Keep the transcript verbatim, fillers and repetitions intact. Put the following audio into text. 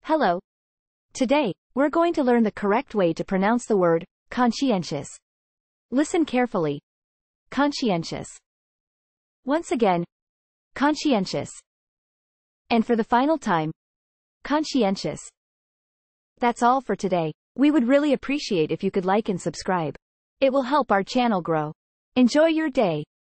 Hello. Today, we're going to learn the correct way to pronounce the word conscientious. Listen carefully. Conscientious. Once again, conscientious. And for the final time, conscientious. That's all for today. We would really appreciate if you could like and subscribe. It will help our channel grow. Enjoy your day.